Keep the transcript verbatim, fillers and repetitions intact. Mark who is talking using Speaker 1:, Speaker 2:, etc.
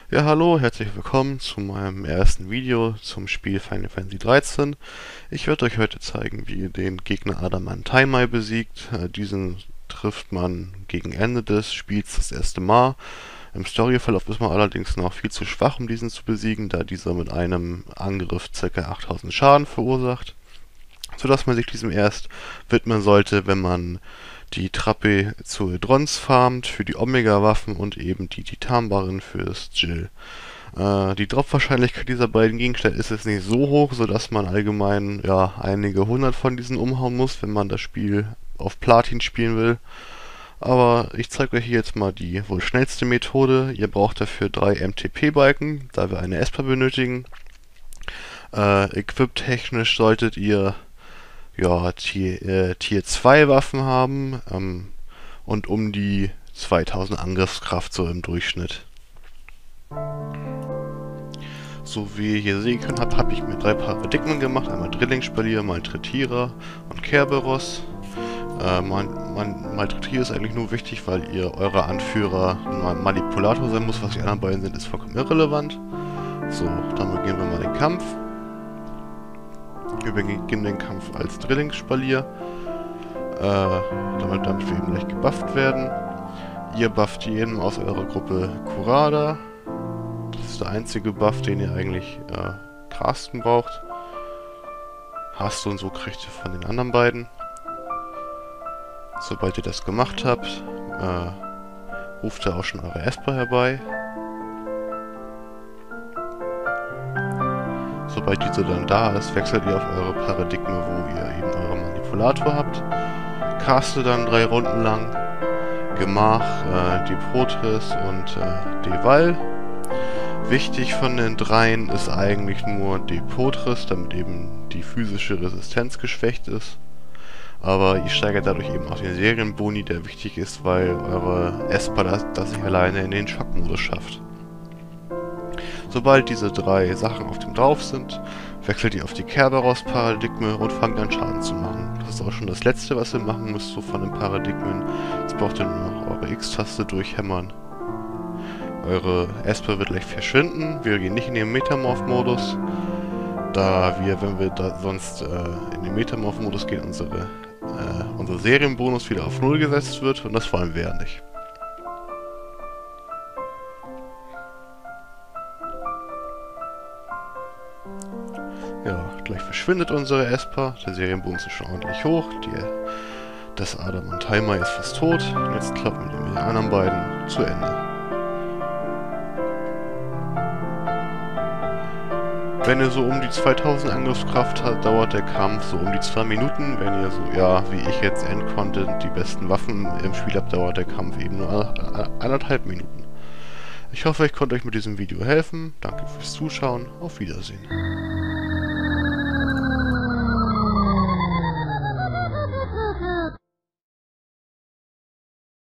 Speaker 1: Ja, hallo, herzlich willkommen zu meinem ersten Video zum Spiel Final Fantasy dreizehn. Ich werde euch heute zeigen, wie ihr den Gegner Adamantaimai besiegt. Äh, diesen trifft man gegen Ende des Spiels das erste Mal. Im Storyverlauf ist man allerdings noch viel zu schwach, um diesen zu besiegen, da dieser mit einem Angriff ca. achttausend Schaden verursacht, sodass man sich diesem erst widmen sollte, wenn man die Trappe zu Edrons farmt für die Omega-Waffen und eben die Titanbarren fürs Jill. Äh, die Drop-Wahrscheinlichkeit dieser beiden Gegenstände ist jetzt nicht so hoch, sodass man allgemein ja einige hundert von diesen umhauen muss, wenn man das Spiel auf Platin spielen will. Aber ich zeige euch hier jetzt mal die wohl schnellste Methode. Ihr braucht dafür drei M T P-Balken, da wir eine Esper benötigen. Äh, Equip-technisch solltet ihr ja, Tier, äh, Tier zwei Waffen haben ähm, und um die zweitausend Angriffskraft so im Durchschnitt. So wie ihr hier sehen könnt, habe hab ich mir drei Paradigmen gemacht, einmal Drilling-Spalier, Malträtierer und Kerberos. Äh, man, man, Malträtierer ist eigentlich nur wichtig, weil ihr eurer Anführer ein Manipulator sein muss, was die anderen beiden sind, ist vollkommen irrelevant. So, dann beginnen wir mal den Kampf. Wir beginnen den Kampf als Drilling-Spalier, äh, damit, damit wir eben gleich gebufft werden. Ihr bufft jeden aus eurer Gruppe Kurada. Das ist der einzige Buff, den ihr eigentlich äh, casten braucht. Hast du und so kriegt ihr von den anderen beiden. Sobald ihr das gemacht habt, äh, ruft ihr auch schon eure Esper herbei. Sobald diese dann da ist, wechselt ihr auf eure Paradigme, wo ihr eben euren Manipulator habt. Castet dann drei Runden lang Gemach, äh, Deprotris und äh, Deval. Wichtig von den dreien ist eigentlich nur Deprotris, damit eben die physische Resistenz geschwächt ist. Aber ihr steigert dadurch eben auch den Serienboni, der wichtig ist, weil eure Esper das, das sich alleine in den Schockmodus schafft. Sobald diese drei Sachen auf dem drauf sind, wechselt ihr auf die Kerberos-Paradigme und fangt an Schaden zu machen. Das ist auch schon das letzte, was ihr machen müsst, so von den Paradigmen. Jetzt braucht ihr nur noch eure X-Taste durchhämmern. Eure Esper wird gleich verschwinden. Wir gehen nicht in den Metamorph-Modus, da wir, wenn wir da sonst äh, in den Metamorph-Modus gehen, unsere, äh, unser Serienbonus wieder auf null gesetzt wird und das wollen wir ja nicht. Ja, gleich verschwindet unsere Esper, der Serienbonus ist schon ordentlich hoch, die, das Adamantaimai ist fast tot, und jetzt klappen wir mit den anderen beiden zu Ende. Wenn ihr so um die zweitausend Angriffskraft habt, dauert der Kampf so um die zwei Minuten. Wenn ihr so, ja, wie ich jetzt Endcontent die besten Waffen im Spiel habt, dauert der Kampf eben nur anderthalb Minuten. Ich hoffe, ich konnte euch mit diesem Video helfen. Danke fürs Zuschauen. Auf Wiedersehen.